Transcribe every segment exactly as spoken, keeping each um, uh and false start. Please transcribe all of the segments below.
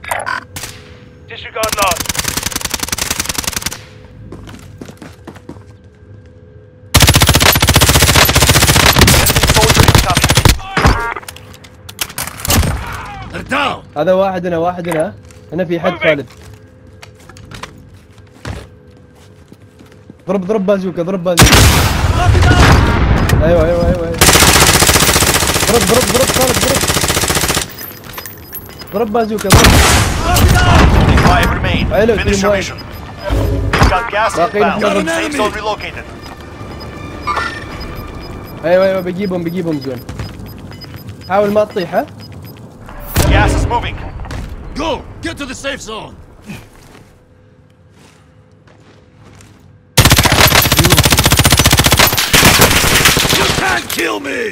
Disregard last. They're down. هذا واحد هنا واحد هنا هنا في حد خالد. ضرب ضرب بازوكا ضرب بازوكا. ايوه ايوه ايوه ضرب ضرب ضرب خالد ضرب ضرب بازوكا ضرب. حلو تيم وايد. ايوه ايوه بجيبهم بجيبهم زون. حاول ما تطيح ها. Gas is moving. Go! Get to the safe zone! You can't kill me!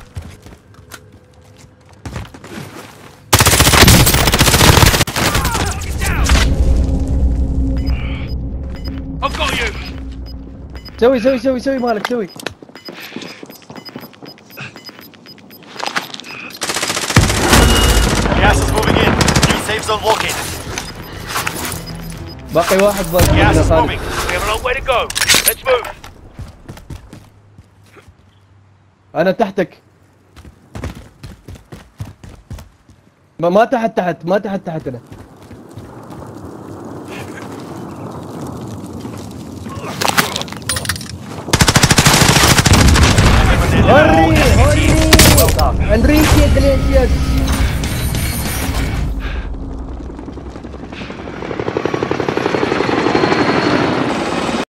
I've got you! سوي سوي سوي سوي مالك سوي. Gas is moving in. New safe zone located. باقي واحد ضل. Gas is moving. We have a long way to go. Let's move. أنا تحتك. ما ما تحت تحت ما تحت تحت أنا. هوري هوري. انريكي إغليسياس.